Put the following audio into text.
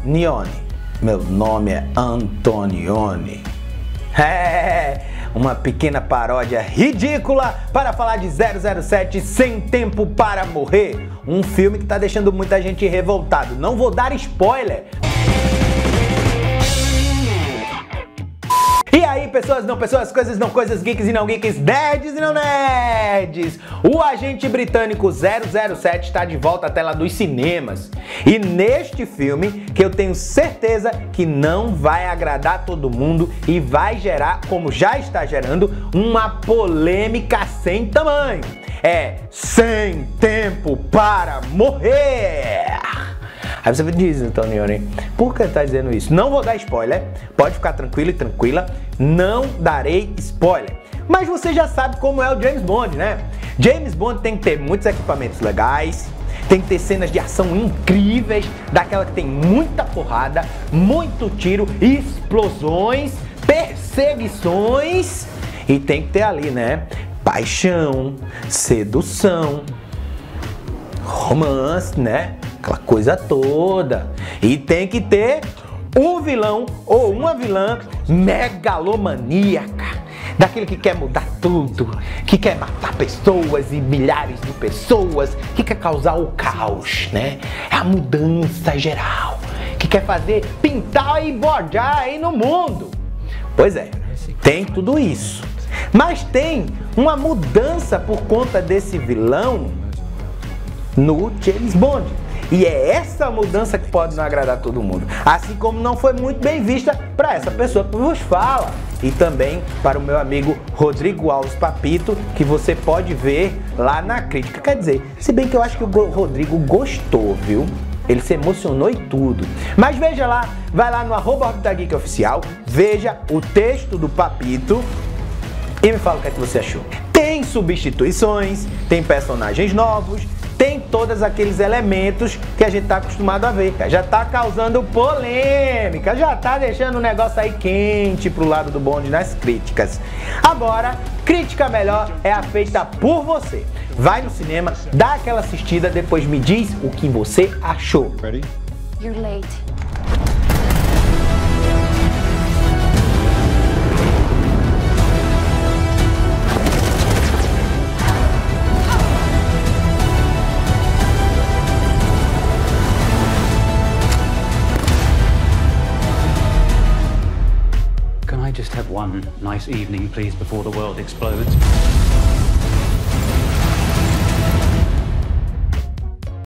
Nione. Meu nome é Antonioni. Uma pequena paródia ridícula para falar de 007 Sem Tempo para Morrer. Um filme que tá deixando muita gente revoltado. Não vou dar spoiler. E aí, pessoas, não pessoas, coisas, não coisas, geeks e não geeks, nerds e não nerds! O agente britânico 007 está de volta à tela dos cinemas. E neste filme, que eu tenho certeza que não vai agradar todo mundo e vai gerar, como já está gerando, uma polêmica sem tamanho. É Sem Tempo para Morrer! Aí você diz, Antonioni, por que tá dizendo isso? Não vou dar spoiler, pode ficar tranquilo e tranquila, não darei spoiler. Mas você já sabe como é o James Bond, né? James Bond tem que ter muitos equipamentos legais, tem que ter cenas de ação incríveis, daquela que tem muita porrada, muito tiro, explosões, perseguições e tem que ter ali, né? Paixão, sedução, romance, né? Aquela coisa toda. E tem que ter um vilão ou uma vilã megalomaníaca. Daquele que quer mudar tudo, que quer matar pessoas e milhares de pessoas, que quer causar o caos, né? É a mudança geral, que quer fazer pintar e bordar aí no mundo. Pois é, tem tudo isso. Mas tem uma mudança por conta desse vilão no James Bond. E é essa mudança que pode não agradar todo mundo. Assim como não foi muito bem vista para essa pessoa que vos fala. E também para o meu amigo Rodrigo Alves Papito, que você pode ver lá na crítica. Quer dizer, se bem que eu acho que o Rodrigo gostou, viu? Ele se emocionou e tudo. Mas veja lá, vai lá no @OrbitaGeekOficial, veja o texto do Papito e me fala o que é que você achou. Tem substituições, tem personagens novos, tem todos aqueles elementos que a gente tá acostumado a ver. Já tá causando polêmica, já tá deixando o negócio aí quente pro lado do bonde nas críticas. Agora, crítica melhor é a feita por você. Vai no cinema, dá aquela assistida, depois me diz o que você achou. Ready? You're late. Can I just have one nice evening, please, before the world explodes?